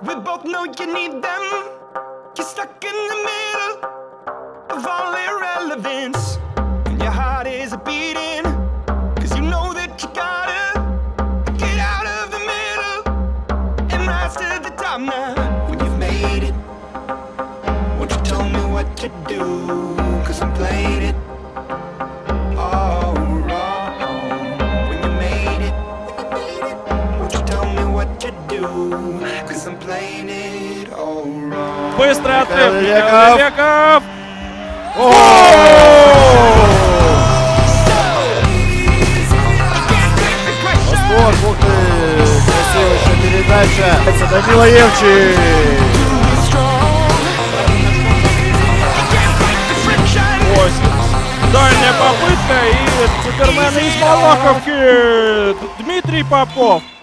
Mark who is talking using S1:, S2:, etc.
S1: We both know you need them. You're stuck in the middle of all irrelevance, and your heart is beating, cause you know that you gotta get out of the middle and rise to the top now. When you've made it, won't you tell me what to do, cause I'm playing it all wrong. When you made it, won't you tell me what to do, cause I'm playing it all wrong.
S2: Быстрый отрыв, Михаил Левеков!
S3: Вот, ух ты, красивая еще передача. Это Данила Евчик.
S2: Дальняя попытка, и супермен из Малаховки Дмитрий Попов.